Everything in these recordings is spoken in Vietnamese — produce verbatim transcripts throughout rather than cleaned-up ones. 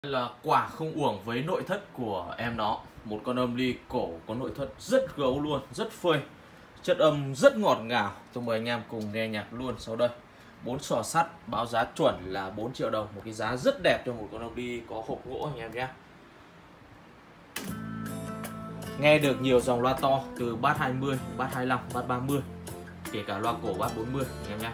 Là quả không uổng với nội thất của em nó. Một con âm ly cổ có nội thất rất gấu luôn, rất phơi, chất âm rất ngọt ngào. Tôi mời anh em cùng nghe nhạc luôn sau đây. Bốn sò sắt báo giá chuẩn là bốn triệu đồng, một cái giá rất đẹp cho một con âm ly có hộp gỗ anh em nhé. Nghe được nhiều dòng loa to từ bass hai mươi, bass hai mươi lăm, bass ba mươi, kể cả loa cổ bass bốn mươi anh em nhé.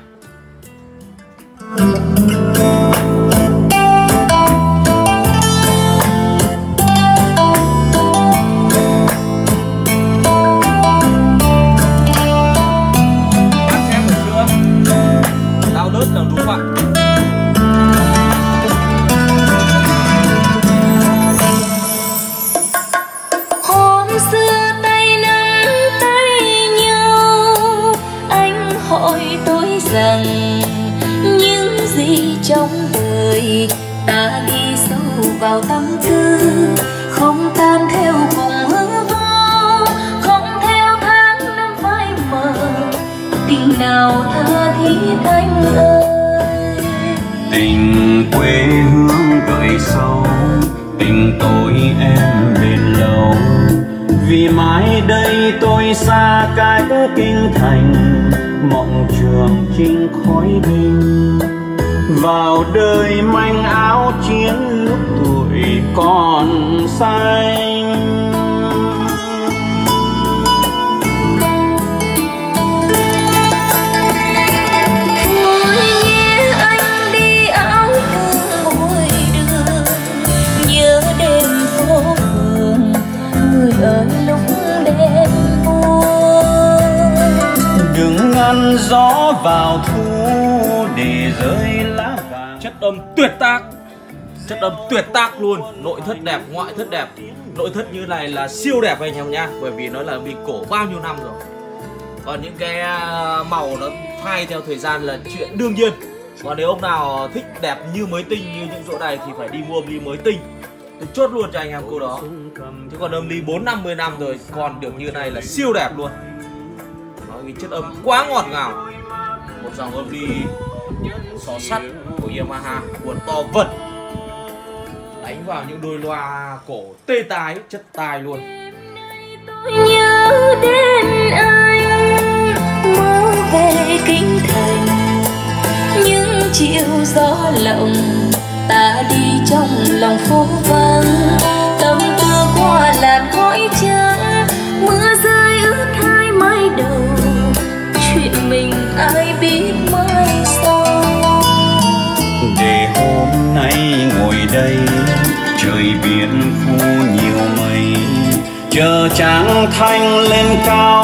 Hôm xưa tay nắm tay nhau, anh hỏi tôi rằng những gì trong đời ta đi sâu vào tâm tư, không tan theo cùng hư vô, không theo tháng năm phai mờ, tình nào tha thiết anh ơi. Tình quê hương gợi sâu, tình tôi em bền lâu. Vì mãi đây tôi xa cái kinh thành, mộng trường chinh khói binh. Vào đời manh áo chiến lúc tuổi còn xanh. Đừng ngăn gió vào thu để rơi lá vàng. Chất âm tuyệt tác, chất âm tuyệt tác luôn, nội thất đẹp, ngoại thất đẹp. Nội thất như này là siêu đẹp anh em nhá, bởi vì nó là bị cổ bao nhiêu năm rồi. Còn những cái màu nó thay theo thời gian là chuyện đương nhiên. Còn nếu ông nào thích đẹp như mới tinh như những chỗ này thì phải đi mua âm ly mới tinh. Tôi chốt luôn cho anh em câu đó. Chứ còn âm ly bốn năm mươi năm rồi còn được như này là siêu đẹp luôn. Nói cái chất âm quá ngọt ngào. Một dòng âm ly xó sắt của Yamaha, cuộn to vật, đánh vào những đôi loa cổ tê tái, chất tai luôn. Tôi nhớ đến anh, mơ về kinh thành, những chiều gió lộng ta đi trong lòng phố vắng, tâm tư qua làn khói trắng, mưa rơi ướt hai mái đầu, chuyện mình ai biết mai sau. Để hôm nay ngồi đây, trời biển phủ nhiều mây, chờ trăng thanh lên cao